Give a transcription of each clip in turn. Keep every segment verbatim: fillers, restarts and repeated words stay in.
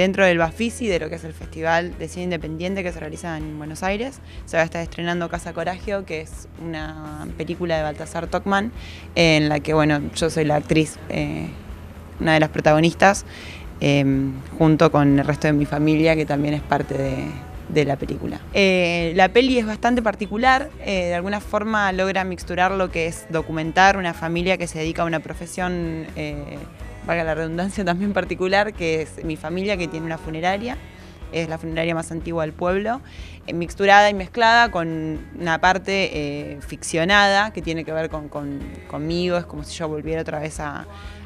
dentro del Bafisi, de lo que es el Festival de Cine Independiente que se realiza en Buenos Aires, se va a estar estrenando Casa Coragio, que es una película de Baltasar Tocman, eh, en la que bueno, yo soy la actriz, eh, una de las protagonistas, eh, junto con el resto de mi familia, que también es parte de, de la película. Eh, la peli es bastante particular, eh, de alguna forma logra mixturar lo que es documentar una familia que se dedica a una profesión, eh, valga la redundancia, también particular, que es mi familia, que tiene una funeraria. Es la funeraria más antigua del pueblo, eh, mixturada y mezclada con una parte eh, ficcionada que tiene que ver con, con, conmigo. Es como si yo volviera otra vez a,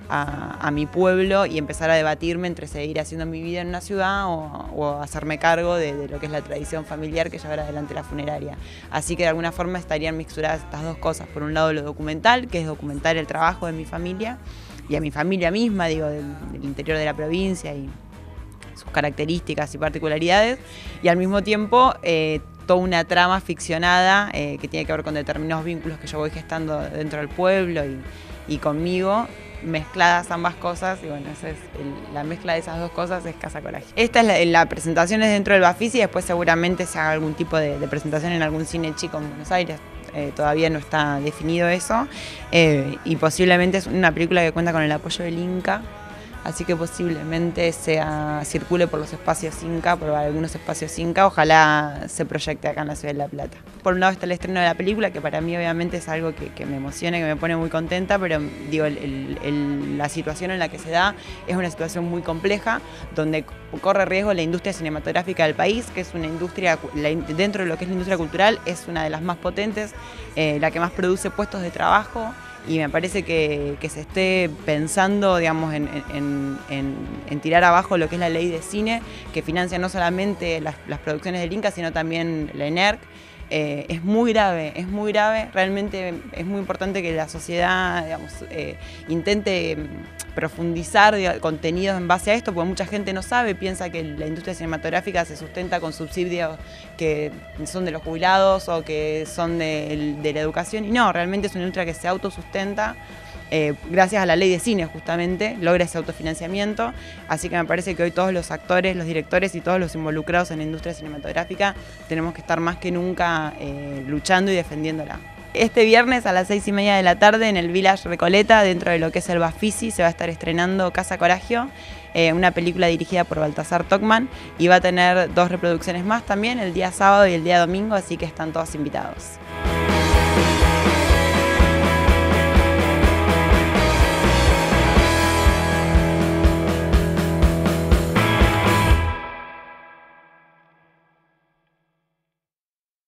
a, a mi pueblo y empezar a debatirme entre seguir haciendo mi vida en una ciudad o, o hacerme cargo de, de lo que es la tradición familiar que lleva adelante la funeraria. Así que de alguna forma estarían mixturadas estas dos cosas. Por un lado lo documental, que es documentar el trabajo de mi familia y a mi familia misma, digo, del, del interior de la provincia y sus características y particularidades, y al mismo tiempo eh, toda una trama ficcionada eh, que tiene que ver con determinados vínculos que yo voy gestando dentro del pueblo y, y conmigo, mezcladas ambas cosas, y bueno, esa es el, la mezcla de esas dos cosas es Casa Coragio. Esta es la, la presentación es dentro del Bafisi, y después seguramente se haga algún tipo de, de presentación en algún cine chico en Buenos Aires. Eh, todavía no está definido eso, eh, y posiblemente es una película que cuenta con el apoyo del Inca, así que posiblemente sea, circule por los espacios Inca, por algunos espacios Inca, ojalá se proyecte acá en la ciudad de La Plata. Por un lado está el estreno de la película, que para mí obviamente es algo que, que me emociona, que me pone muy contenta, pero digo, el, el, el, la situación en la que se da es una situación muy compleja, donde corre riesgo la industria cinematográfica del país, que es una industria, la, dentro de lo que es la industria cultural, es una de las más potentes, eh, la que más produce puestos de trabajo. Y me parece que, que se esté pensando, digamos, en, en, en, en tirar abajo lo que es la ley de cine, que financia no solamente las, las producciones del Inca, sino también la ENERC. Eh, es muy grave, es muy grave, realmente es muy importante que la sociedad, digamos, eh, intente profundizar digamos, contenidos en base a esto, porque mucha gente no sabe, piensa que la industria cinematográfica se sustenta con subsidios que son de los jubilados o que son de, de la educación, y no, realmente es una industria que se autosustenta. Eh, gracias a la ley de cine justamente, logra ese autofinanciamiento, así que me parece que hoy todos los actores, los directores y todos los involucrados en la industria cinematográfica tenemos que estar más que nunca eh, luchando y defendiéndola. Este viernes a las seis y media de la tarde en el Village Recoleta, dentro de lo que es el Bafisi, se va a estar estrenando Casa Coragio, eh, una película dirigida por Baltasar Tocman, y va a tener dos reproducciones más también, el día sábado y el día domingo, así que están todos invitados.